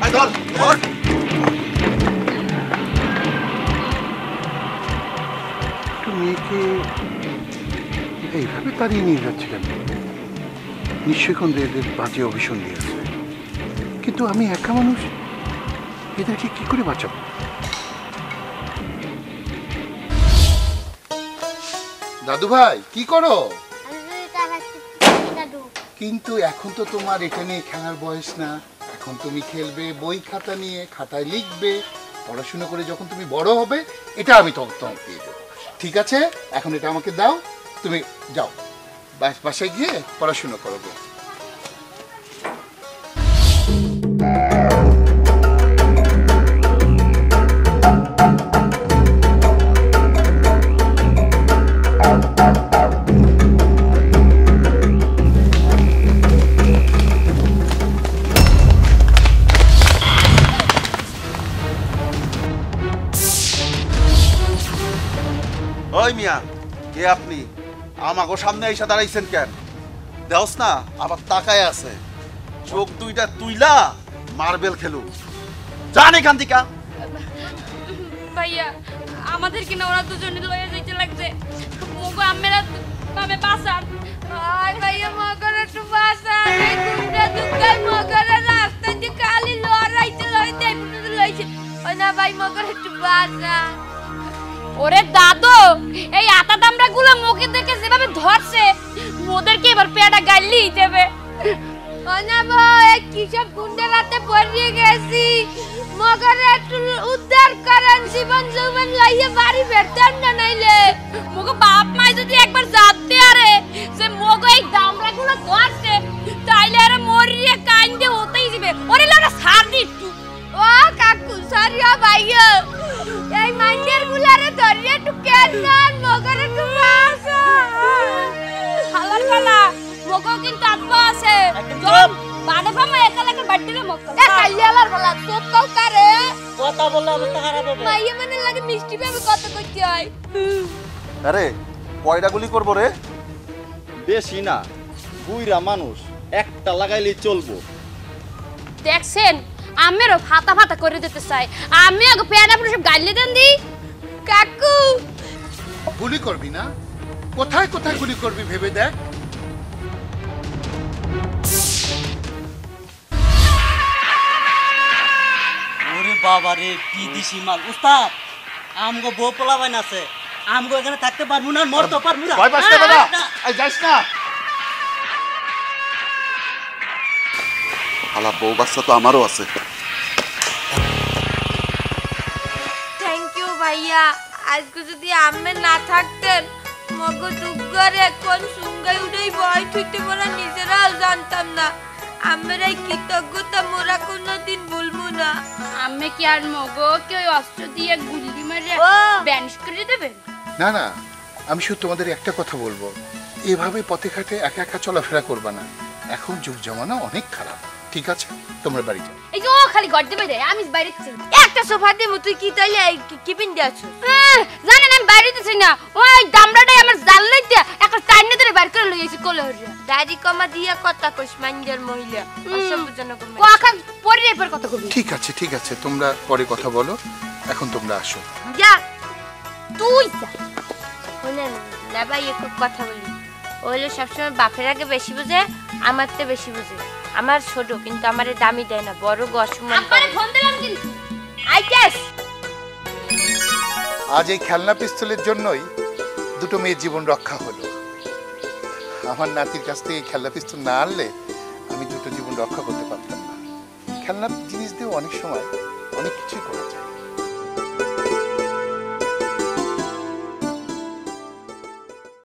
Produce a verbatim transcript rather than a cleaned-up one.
মেয়েকে এইভাবে তাড়িয়ে নিয়ে যাচ্ছে কেন? নিশ্চয়ই কোন এদের বাজে অভিশন দিয়েছে, কিন্তু আমি একা মানুষ, এদেরকে কি করে বাঁচাবো? দাদু ভাই কি করো? কিন্তু এখন তো তোমার এখানে খেলার বয়স না, এখন তুমি খেলবে বই খাতা নিয়ে, খাতায় লিখবে, পড়াশোনা করে যখন তুমি বড় হবে এটা আমি তোমাকে দিয়ে দেবো। ঠিক আছে, এখন এটা আমাকে দাও, তুমি যাও বাসায় গিয়ে পড়াশোনা করবো। ওই মিয়া, কে আপনি? আমাগো সামনে এসে দাঁড়াইছেন কেন? দেওস না আবার তাকায় আছে, চোখ দুইটা তুইলা মার্বেল খেলু। জান এখান থেকে। ভাইয়া আমাদের কিনা ওরা দুজনে লয়ে যাইতে লাগছে, মোগো আম্মেরা মামে বাসান। আর ভাইয়া মগর একটু বাসান, এই গুন্ডা দুকাল মগর রাস্তা দিয়ে খালি লড়াইতে লড়াইতে পুরো লইছে। ওই না ভাই মগর একটু বাসান। ওরে দাদু, এই আতা দামড়া গুলো মুখে দেখে যেভাবে ধরছে, ওদেরকে এবার পেয়াটা গাইলেই দেবে। না ভাই কিসব গুন্ডালাতে পড়িয়ে গেছি, মগরে একটু উদ্ধার করেন, জীবন জীবন লাইয়ে বাড়ি বেরতেন না, নাইলে মগো বাপ মাই যদি একবার জানতে আরে যে মগো এই দামড়া গুলো ধরছে, তাইলে আরে মরিয়ে কাইন্দে হতেই যাবে। ওরে লাড়া ছাড় দি একটু। ও কাকু সারিয়া ভাইয়া, এই মাইন্ডের গুলারে ধরিয়ে একটু কেন নান, মগরে একটু বাসা হালার বালা। মগো কিন্তু আব্বা আছে, জব বানে ফামা একালা করে বাড়িতে মক্কা এ কাইলে হালার বালা চুপ কও কারে, কথা বললে অবস্থা খারাপ হবে। মাইয়া মানে লাগে মিষ্টি ভাবে কথা কইতে হয়। আরে কয়টা গুলি করব রে? বেশি না, বুইরা মানুষ, একটা লাগাইলেই চলবো। দেখছেন আমেরও ফাতা ফাতা করে দিতে চাই, আমি আগে পেয়ারা পুরো সব গাইলে দেন দি। কাকু গুলি করবি না? কোথায় কোথায় গুলি করবি ভেবে দেখ। ওরে বাবা রে, বিদেশি মাল। উস্তাদ আমগো বউ পোলাবাইন আছে, আমগো এখানে থাকতে পারবো না, মরতে পারবো না। ভয় পাস না বাবা, এই যাস না। হালা বউ বাচ্চা তো আমারও আছে। থ্যাংক ইউ ভাইয়া, আজকে যদি আম্মে না থাকতেন মগো দুগরে কোন সুঙ্গাই উড়েই ভয় থুইতে বলা নিজেরাও জানতাম না। আম্মের এই কৃতজ্ঞতা মোরা কোনোদিন ভুলবো না। আম্মে কি আর মগো কে ওই অস্ত্র দিয়ে গুলি মারে ব্যানিশ করে দেবে? না না, আমি শুধু তোমাদের একটা কথা বলবো, এভাবে পথে ঘাটে একা একা চলাফেরা করবা না, এখন যুগ জমানা অনেক খারাপ। ঠিক আছে, তোমরা বাড়ি যাও। এই যে ও খালি ঘর দেবে দেয়, আমি বাইরে যাচ্ছি। একটা সোফা দেবো, তুই কি তাইলে কি পিন্ডে আছো? জানেন আমি বাইরে যাচ্ছি না, ওই দামড়াটাই আমার জাল লইতে একটা টাইনে ধরে বাইরে করে লই আইছি কোলে হরিয়া। দাড়ি কমা দিয়া কথা কইস মাইন্ডের মহিলা, অসভ্যজনক ও আখা পরে এরপর কথা কইবি। ঠিক আছে ঠিক আছে, তোমরা পরে কথা বলো, এখন তোমরা আসো। যা তুই যা। শুনেন না ভাই, এক কথা বলি, ওইলো সবসময় বাপের আগে বেশি বুঝে, আমার তো বেশি বুঝে। আমার ছোট কিন্তু আমারে দামি দেয় না, বড় গো অসম্মান করে। ফোন দিলাম কিন্তু আই গেস আজ এই খেলনা পিস্তলের জন্যই দুটো মেয়ের জীবন রক্ষা হলো। আমার নাতির কাছ থেকে খেলনা পিস্তল না আনলে আমি দুটো জীবন রক্ষা করতে পারতাম না। খেলনা জিনিস দিয়ে অনেক সময় অনেক কিছুই করা যায়।